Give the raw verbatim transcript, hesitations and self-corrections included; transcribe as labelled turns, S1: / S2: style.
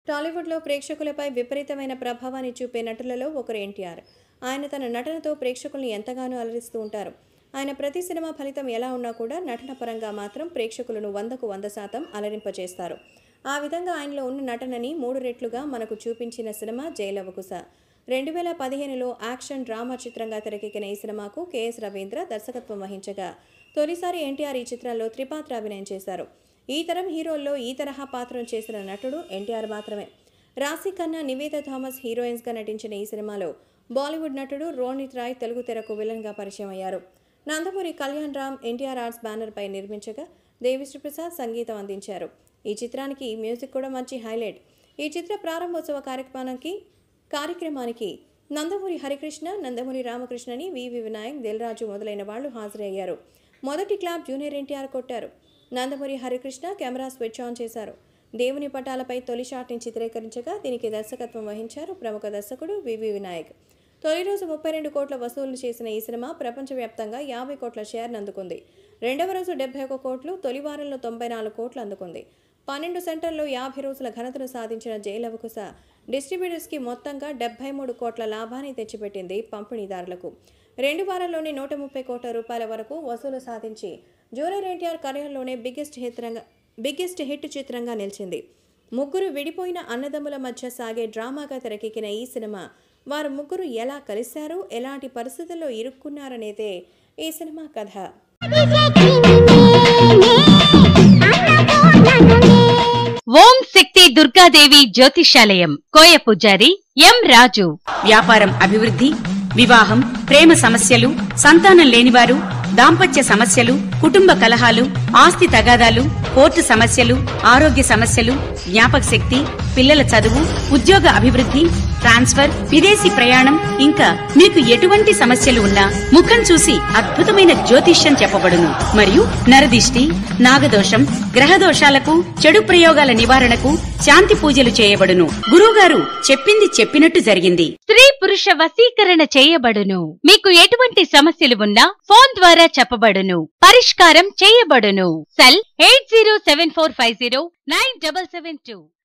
S1: టాలీవుడ్లో ప్రేక్షకులపై విపరీతమైన ప్రభావాన్ని చూపే నటులలో ఒకరు ఎన్టీఆర్. ఆయన తన నటనతో ప్రేక్షకుల్ని ఎంతగానో అలరిస్తూ ఉంటారు. ఆయన ప్రతి సినిమా ఫలితం ఎలా ఉన్నా కూడా నటన పరంగా మాత్రం ప్రేక్షకులను వందకు వంద శాతం అలరింపచేస్తారు. ఆ విధంగా ఆయనలో ఉన్న నటనని మూడు రెట్లుగా మనకు చూపించిన సినిమా జైలవకుశ. రెండు వేల పదిహేనులో యాక్షన్ డ్రామా చిత్రంగా తెరకెక్కిన ఈ సినిమాకు కెఎస్ రవీంద్ర దర్శకత్వం వహించగా తొలిసారి ఎన్టీఆర్ ఈ చిత్రంలో త్రిపాత్ర అభినయం చేశారు. ఈ తరం హీరోల్లో ఈ తరహా పాత్రను చేసిన నటుడు ఎన్టీఆర్ మాత్రమే. రాశి ఖన్నా, నివేదా థామస్ హీరోయిన్స్గా నటించిన ఈ సినిమాలో బాలీవుడ్ నటుడు రోనిత్ రాయ్ తెలుగు తెరకు విలన్గా పరిచయం అయ్యారు. నందమూరి కళ్యాణ్ రామ్ ఎన్టీఆర్ ఆర్ట్స్ బ్యానర్పై నిర్మించగా దేవిశ్రీ ప్రసాద్ సంగీతం అందించారు. ఈ చిత్రానికి మ్యూజిక్ కూడా మంచి హైలైట్. ఈ చిత్ర ప్రారంభోత్సవ కార్యక్రమానికి కార్యక్రమానికి నందమూరి హరికృష్ణ, నందమూరి రామకృష్ణని, వివి వినాయక్, దిల్రాజు మొదలైన వాళ్లు హాజరయ్యారు. మొదటి క్లాప్ జూనియర్ ఎన్టీఆర్ కొట్టారు. Nandamuri Harikrishna camera switch on చేశారు. దేవుని పటాలపై తొలి షాట్ని చిత్రీకరించగా దీనికి దర్శకత్వం వహించారు ప్రముఖ దర్శకుడు వివి వినాయక్. తొలి రోజు ముప్పై రెండు కోట్ల వసూలు చేసిన ఈ సినిమా ప్రపంచవ్యాప్తంగా యాభై కోట్ల షేర్ను అందుకుంది. రెండవ రోజు డెబ్బై ఒక కోట్లు, తొలి వారంలో తొంభై నాలుగు కోట్లు అందుకుంది. పన్నెండు సెంటర్లో యాభై రోజుల ఘనతను సాధించిన జైలవకుశ డిస్ట్రిబ్యూటర్స్కి మొత్తంగా డెబ్బై మూడు కోట్ల లాభాన్ని తెచ్చిపెట్టింది పంపిణీదారులకు. రెండు వారాల్లోనే నూట ముప్పై కోట్ల రూపాయల వరకు వసూలు సాధించి జూనియర్ ఎన్టీఆర్ కెరీర్లోనే బిగ్గెస్ట్ హిట్ బిగ్గెస్ట్ హిట్ చిత్రంగా నిలిచింది. ముగ్గురు విడిపోయిన అన్నదమ్ముల మధ్య సాగే డ్రామాగా తెరకెక్కిన ఈ సినిమా వారు ముగ్గురు ఎలా కలిశారు, ఎలాంటి పరిస్థితుల్లో ఇరుక్కున్నారనేదే ఈ సినిమా కథ.
S2: ఓం శక్తి దుర్గాదేవి జ్యోతిషాలయం కోయ పూజారి ఎం రాజు.
S3: వ్యాపారం అభివృద్ధి, వివాహం, ప్రేమ సమస్యలు, సంతానం లేనివారు, దాంపత్య సమస్యలు, కుటుంబ కలహాలు, ఆస్తి తగాదాలు, కోర్టు సమస్యలు, ఆరోగ్య సమస్యలు, జ్ఞాపక శక్తి, పిల్లల చదువు, ఉద్యోగ అభివృద్ధి, ట్రాన్స్ఫర్, విదేశీ ప్రయాణం, ఇంకా మీకు ఎటువంటి సమస్యలు ఉన్నా ముఖం చూసి అద్భుతమైన జ్యోతిష్యం చెప్పబడును. మరియు నరదిష్టి, నాగదోషం, గ్రహదోషాలకు, చెడు ప్రయోగాల నివారణకు శాంతి పూజలు చేయబడును. గురువుగారు చెప్పింది చెప్పినట్టు జరిగింది.
S2: స్త్రీ పురుష వశీకరణ చేయబడును. మీకు ఎటువంటి సమస్యలు ఉన్నా ఫోన్ ద్వారా చెప్పబడును, పరిష్కారం చేయబడును. Cell eight zero seven four five zero nine double seven two.